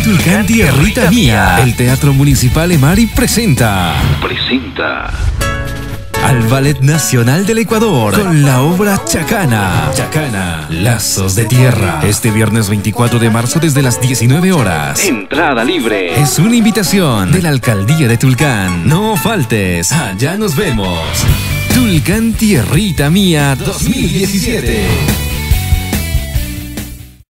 Tulcán Tierrita Mía. El Teatro Municipal Emari presenta al Ballet Nacional del Ecuador con la obra Chacana. Chacana, Lazos de Tierra. Este viernes 24 de marzo desde las 19 horas. Entrada libre. Es una invitación de la Alcaldía de Tulcán. No faltes. Allá nos vemos. Tulcán Tierrita Mía 2017.